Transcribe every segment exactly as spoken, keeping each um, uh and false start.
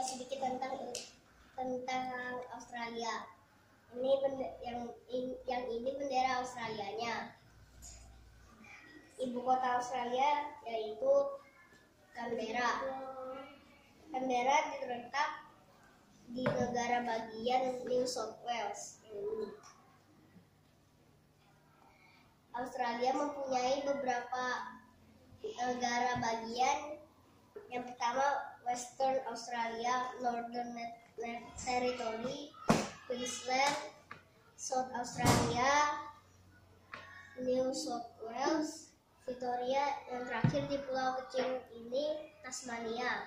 sedikit tentang tentang Australia. Ini bende- yang yang ini bendera Australianya. Ibu kota Australia yaitu Canberra. Canberra terletak di negara bagian New South Wales. Australia mempunyai beberapa negara bagian. Yang pertama Western Australia, Northern Territory, Queensland, South Australia, New South Wales, Victoria, yang terakhir di pulau kecil ini Tasmania.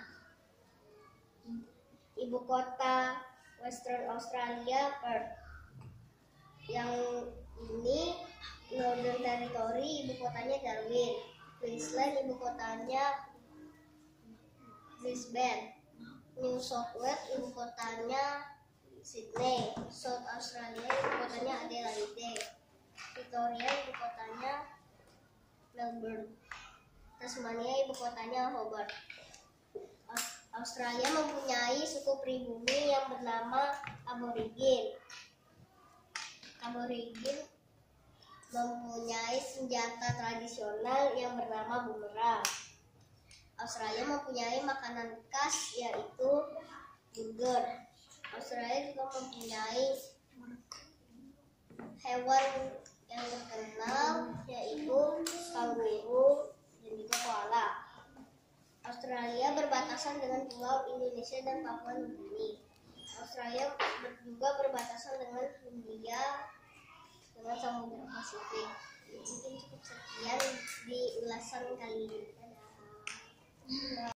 Ibu kota Western Australia Perth. Yang ini Northern Territory, ibu kotanya Darwin. Queensland, ibu kotanya Brisbane. New South Wales, ibu kotanya Sydney. South Australia, ibu kotanya Adelaide. Victoria, ibu kotanya Melbourne. Tasmania, ibu kotanya Hobart. Australia mempunyai suku pribumi yang bernama Aborigin. Aborigin mempunyai senjata tradisional yang bernama bumerang. Australia mempunyai makanan khas yaitu burger. Australia juga mempunyai hewan yang terkenal yaitu kanguru dan juga koala. Australia berbatasan dengan pulau Indonesia dan Papua Nugini. Australia juga berbatasan dengan Hindia dengan Samudra Pasifik. Mungkin cukup sekian di ulasan kali ini.